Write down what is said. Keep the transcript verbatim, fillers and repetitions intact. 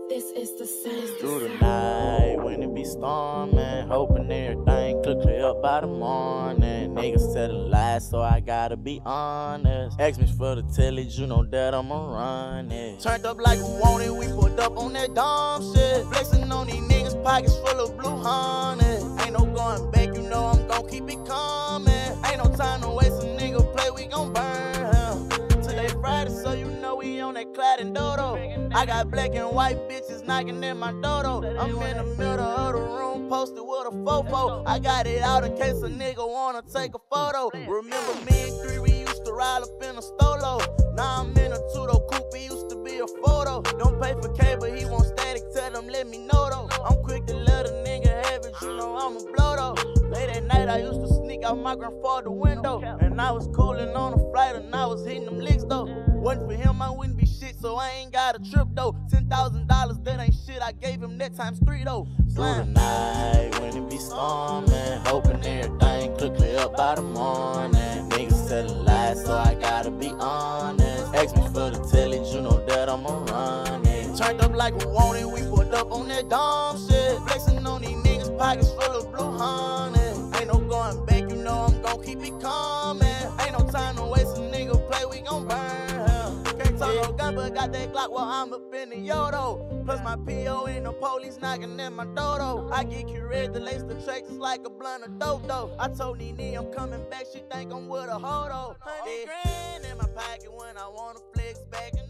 This is the sound. Through the night when it be storming, hoping everything could clear up by the morning. Niggas telling lies, so I gotta be honest. Ask me for the tellage, you know that I'ma run it. Turned up like Wonnum, we pulled up on that dumb shit. Flexing on these niggas, pockets full of blue honey. Ain't no going back, you know I'm gon' keep it coming. Ain't no time to waste, a nigga play, we gon' burn him. Today Friday, so you know we on that Clyde and Dodo. I got black and white bitches knocking in my dodo. I'm in the middle of the room, posted with a fofo. I got it out in case a nigga wanna take a photo. Remember me and three, we used to ride up in a stolo. Now I'm in a two-door coupe, it used to be a photo. Don't pay for cable, he want static, tell them let me know though. I'm quick to let a nigga have it, you know I'm a blow though. Late at night, I used to sneak out my grandfather's window. And I was cooling on a flight and I was hitting them licks though. Wasn't for him, I wouldn't be shit, so I ain't got a trip though. Ten thousand dollars, that ain't shit, I gave him that times three though. Through the night when it be storming, hoping everything could clear up by the morning. Niggas telling lies, so I gotta be honest. Ask me for the tellage, you know that I'ma run it. Turned up like we wanted, we pulled up on that dumb shit. Flexing on these niggas, pockets full of blue honey. Ain't no going back, you know I'm gon' keep it coming. Ain't no time to waste, a nigga play, we gon' burn him. Can't talk no gun, but got that Glock while I'm up in the Yodo. Plus my P O and the police knocking at my dodo. I get curious to lace the tracks, it's like a blunt of dope though. I told Nene I'm coming back, she think I'm with a hodo. Hundred grand in my pocket when I wanna flex back.